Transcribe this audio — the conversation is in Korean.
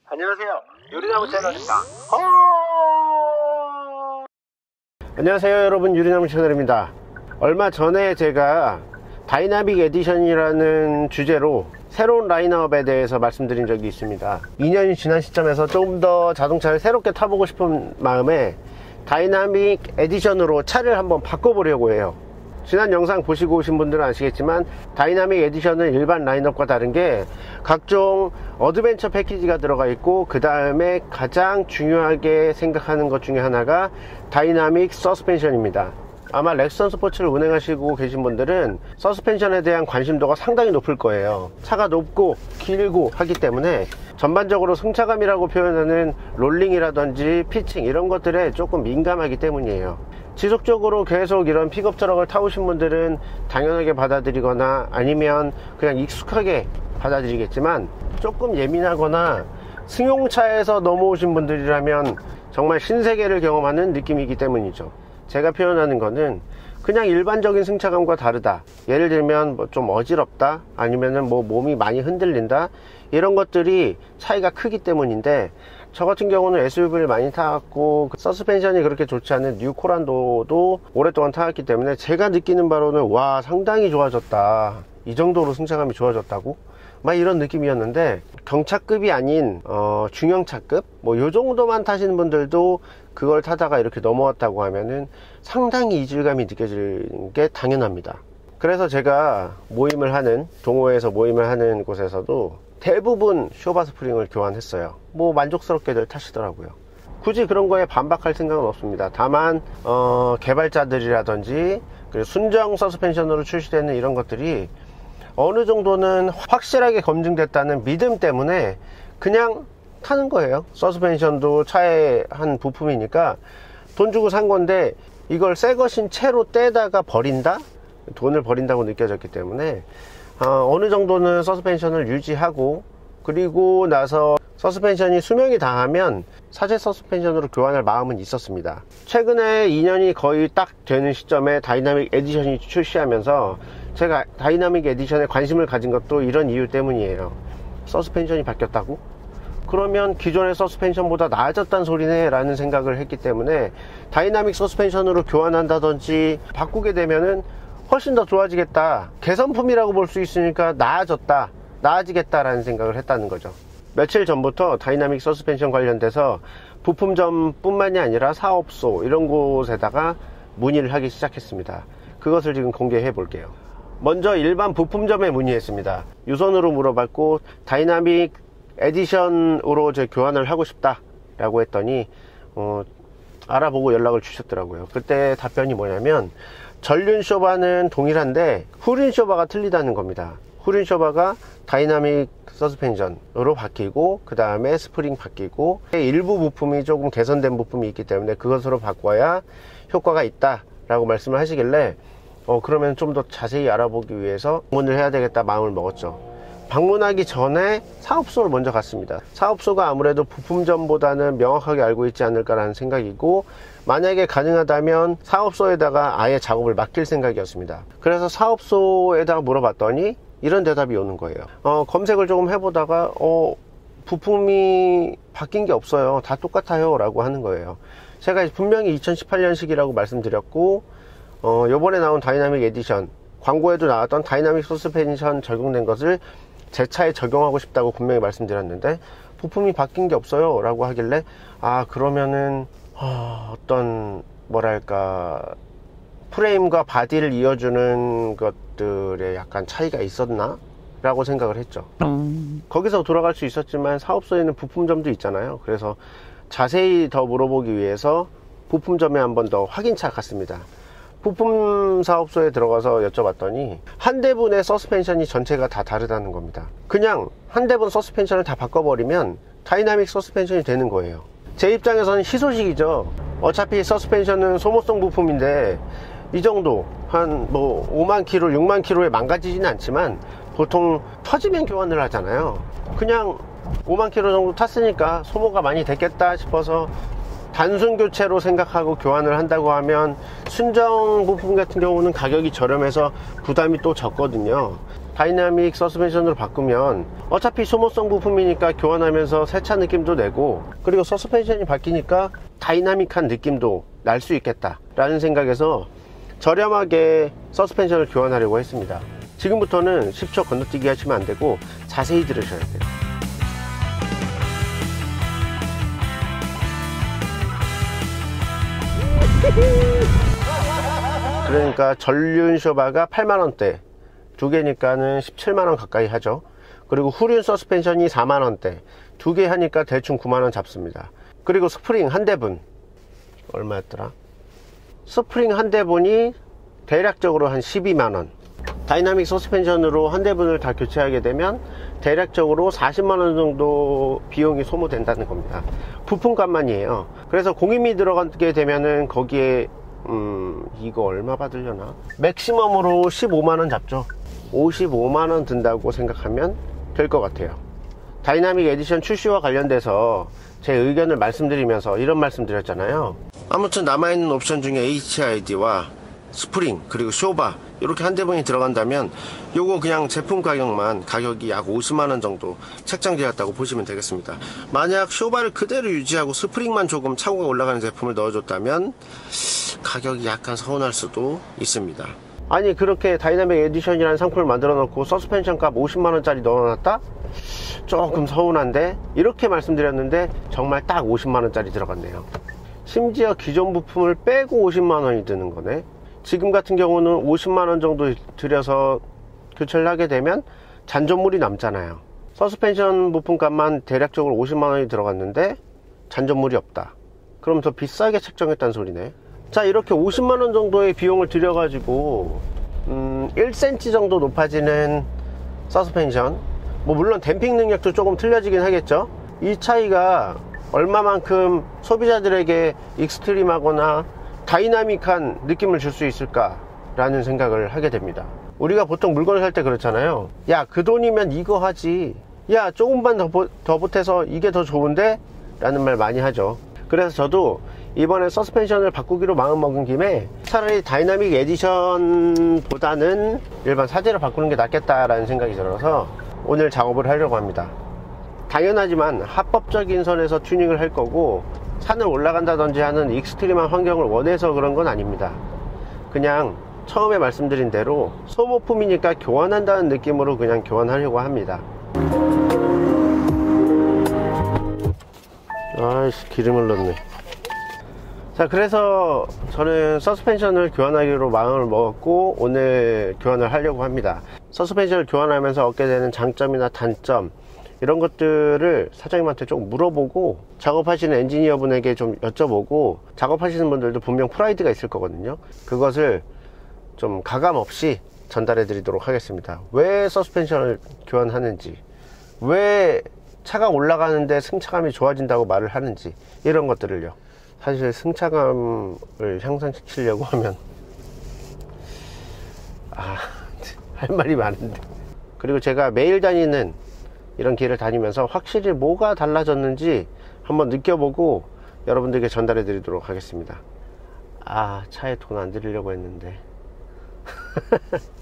안녕하세요. 유리나무 채널입니다. 안녕하세요 여러분, 유리나무 채널입니다. 얼마 전에 제가 다이나믹 에디션이라는 주제로 새로운 라인업에 대해서 말씀드린 적이 있습니다. 2년이 지난 시점에서 조금 더 자동차를 새롭게 타보고 싶은 마음에 다이나믹 에디션으로 차를 한번 바꿔보려고 해요. 지난 영상 보시고 오신 분들은 아시겠지만 다이나믹 에디션은 일반 라인업과 다른 게 각종 어드벤처 패키지가 들어가 있고, 그 다음에 가장 중요하게 생각하는 것 중에 하나가 다이나믹 서스펜션입니다. 아마 렉선 스포츠를 운행하시고 계신 분들은 서스펜션에 대한 관심도가 상당히 높을 거예요. 차가 높고 길고 하기 때문에 전반적으로 승차감이라고 표현하는 롤링이라든지 피칭 이런 것들에 조금 민감하기 때문이에요. 지속적으로 계속 이런 픽업 트럭을 타오신 분들은 당연하게 받아들이거나 아니면 그냥 익숙하게 받아들이겠지만, 조금 예민하거나 승용차에서 넘어오신 분들이라면 정말 신세계를 경험하는 느낌이기 때문이죠. 제가 표현하는 거는 그냥 일반적인 승차감과 다르다. 예를 들면 뭐 좀 어지럽다, 아니면은 뭐 몸이 많이 흔들린다, 이런 것들이 차이가 크기 때문인데, 저 같은 경우는 SUV를 많이 타왔고 서스펜션이 그렇게 좋지 않은 뉴 코란도도 오랫동안 타왔기 때문에 제가 느끼는 바로는 와, 상당히 좋아졌다, 이 정도로 승차감이 좋아졌다고? 막 이런 느낌이었는데, 경차급이 아닌 중형차급 뭐 요 정도만 타시는 분들도 그걸 타다가 이렇게 넘어왔다고 하면은 상당히 이질감이 느껴지는 게 당연합니다. 그래서 제가 모임을 하는, 동호회에서 모임을 하는 곳에서도 대부분 쇼바 스프링을 교환했어요. 뭐 만족스럽게들 타시더라고요. 굳이 그런 거에 반박할 생각은 없습니다. 다만 개발자들이라든지 그리고 순정 서스펜션으로 출시되는 이런 것들이 어느 정도는 확실하게 검증됐다는 믿음 때문에 그냥 타는 거예요. 서스펜션도 차의 한 부품이니까 돈 주고 산 건데 이걸 새 것인 채로 떼다가 버린다? 돈을 버린다고 느껴졌기 때문에 어느 정도는 서스펜션을 유지하고, 그리고 나서 서스펜션이 수명이 다하면 사제 서스펜션으로 교환할 마음은 있었습니다. 최근에 2년이 거의 딱 되는 시점에 다이나믹 에디션이 출시하면서 제가 다이나믹 에디션에 관심을 가진 것도 이런 이유 때문이에요. 서스펜션이 바뀌었다고? 그러면 기존의 서스펜션보다 나아졌다는 소리네 라는 생각을 했기 때문에 다이나믹 서스펜션으로 교환한다든지 바꾸게 되면은 훨씬 더 좋아지겠다, 개선품이라고 볼 수 있으니까 나아지겠다 라는 생각을 했다는 거죠. 며칠 전부터 다이나믹 서스펜션 관련돼서 부품점 뿐만이 아니라 사업소 이런 곳에다가 문의를 하기 시작했습니다. 그것을 지금 공개해 볼게요. 먼저 일반 부품점에 문의했습니다. 유선으로 물어봤고 다이나믹 에디션으로 제 교환을 하고 싶다 라고 했더니 알아보고 연락을 주셨더라고요. 그때 답변이 뭐냐면, 전륜 쇼바는 동일한데 후륜 쇼바가 틀리다는 겁니다. 후륜 쇼바가 다이나믹 서스펜션으로 바뀌고, 그 다음에 스프링 바뀌고, 일부 부품이 조금 개선된 부품이 있기 때문에 그것으로 바꿔야 효과가 있다 라고 말씀을 하시길래 그러면 좀 더 자세히 알아보기 위해서 방문을 해야 되겠다 마음을 먹었죠. 방문하기 전에 사업소를 먼저 갔습니다. 사업소가 아무래도 부품점보다는 명확하게 알고 있지 않을까라는 생각이고, 만약에 가능하다면 사업소에다가 아예 작업을 맡길 생각이었습니다. 그래서 사업소에다가 물어봤더니 이런 대답이 오는 거예요. 검색을 조금 해보다가 부품이 바뀐 게 없어요, 다 똑같아요 라고 하는 거예요. 제가 분명히 2018년식이라고 말씀드렸고, 요번에 나온 다이나믹 에디션 광고에도 나왔던 다이나믹 서스펜션 적용된 것을 제 차에 적용하고 싶다고 분명히 말씀드렸는데 부품이 바뀐 게 없어요 라고 하길래, 그러면은 어떤 뭐랄까 프레임과 바디를 이어주는 것들에 약간 차이가 있었나 라고 생각을 했죠. 거기서 돌아갈 수 있었지만 사업소에는 부품점도 있잖아요. 그래서 자세히 더 물어보기 위해서 부품점에 한 번 더 확인차 갔습니다. 부품 사업소에 들어가서 여쭤봤더니 한 대분의 서스펜션이 전체가 다 다르다는 겁니다. 그냥 한 대분 서스펜션을 다 바꿔버리면 다이나믹 서스펜션이 되는 거예요. 제 입장에서는 희소식이죠. 어차피 서스펜션은 소모성 부품인데 이 정도 한 뭐 5만 킬로 6만 킬로에 망가지지는 않지만 보통 터지면 교환을 하잖아요. 그냥 5만 킬로 정도 탔으니까 소모가 많이 됐겠다 싶어서 단순 교체로 생각하고 교환을 한다고 하면 순정 부품 같은 경우는 가격이 저렴해서 부담이 또 적거든요. 다이나믹 서스펜션으로 바꾸면 어차피 소모성 부품이니까 교환하면서 세차 느낌도 내고, 그리고 서스펜션이 바뀌니까 다이나믹한 느낌도 날 수 있겠다 라는 생각에서 저렴하게 서스펜션을 교환하려고 했습니다. 지금부터는 10초 건너뛰기 하시면 안되고 자세히 들으셔야 돼요. 그러니까 전륜 쇼바가 8만원대, 두 개니까는 17만원 가까이 하죠. 그리고 후륜 서스펜션이 4만원대, 두 개 하니까 대충 9만원 잡습니다. 그리고 스프링 한 대분 얼마였더라? 스프링 한 대분이 대략적으로 한 12만원. 다이나믹 서스펜션으로 한 대분을 다 교체하게 되면 대략적으로 40만원 정도 비용이 소모된다는 겁니다. 부품값만이에요. 그래서 공임이 들어가게 되면은 거기에 이거 얼마 받으려나? 맥시멈으로 15만원 잡죠. 55만원 든다고 생각하면 될 것 같아요. 다이나믹 에디션 출시와 관련돼서 제 의견을 말씀드리면서 이런 말씀 드렸잖아요. 아무튼 남아있는 옵션 중에 HID와 스프링 그리고 쇼바 이렇게 한 대분이 들어간다면 요거 그냥 제품 가격만, 가격이 약 50만원 정도 책정되었다고 보시면 되겠습니다. 만약 쇼바를 그대로 유지하고 스프링만 조금 차고가 올라가는 제품을 넣어줬다면 가격이 약간 서운할 수도 있습니다. 아니, 그렇게 다이나믹 에디션이라는 상품을 만들어 놓고 서스펜션 값 50만원짜리 넣어놨다? 조금 서운한데, 이렇게 말씀드렸는데 정말 딱 50만원짜리 들어갔네요. 심지어 기존 부품을 빼고 50만원이 드는 거네. 지금 같은 경우는 50만원 정도 들여서 교체를 하게 되면 잔존물이 남잖아요. 서스펜션 부품값만 대략적으로 50만원이 들어갔는데 잔존물이 없다. 그럼 더 비싸게 책정했다는 소리네. 자, 이렇게 50만원 정도의 비용을 들여가지고 1cm 정도 높아지는 서스펜션, 뭐 물론 댐핑 능력도 조금 틀려지긴 하겠죠. 이 차이가 얼마만큼 소비자들에게 익스트림하거나 다이나믹한 느낌을 줄 수 있을까 라는 생각을 하게 됩니다. 우리가 보통 물건을 살 때 그렇잖아요. 야, 그 돈이면 이거 하지, 야, 조금만 더 보태서 이게 더 좋은데? 라는 말 많이 하죠. 그래서 저도 이번에 서스펜션을 바꾸기로 마음먹은 김에 차라리 다이나믹 에디션보다는 일반 사제로 바꾸는 게 낫겠다라는 생각이 들어서 오늘 작업을 하려고 합니다. 당연하지만 합법적인 선에서 튜닝을 할 거고, 산을 올라간다든지 하는 익스트림한 환경을 원해서 그런 건 아닙니다. 그냥 처음에 말씀드린 대로 소모품이니까 교환한다는 느낌으로 그냥 교환하려고 합니다. 아이씨, 기름을 넣네. 자, 그래서 저는 서스펜션을 교환하기로 마음을 먹었고 오늘 교환을 하려고 합니다. 서스펜션을 교환하면서 얻게 되는 장점이나 단점, 이런 것들을 사장님한테 좀 물어보고 작업하시는 엔지니어 분에게 좀 여쭤보고, 작업하시는 분들도 분명 프라이드가 있을 거거든요. 그것을 좀 가감 없이 전달해 드리도록 하겠습니다. 왜 서스펜션을 교환하는지, 왜 차가 올라가는데 승차감이 좋아진다고 말을 하는지, 이런 것들을요. 사실 승차감을 향상시키려고 하면 할 말이 많은데. 그리고 제가 매일 다니는 이런 길을 다니면서 확실히 뭐가 달라졌는지 한번 느껴보고 여러분들께 전달해 드리도록 하겠습니다. 차에 돈 안 들이려고 했는데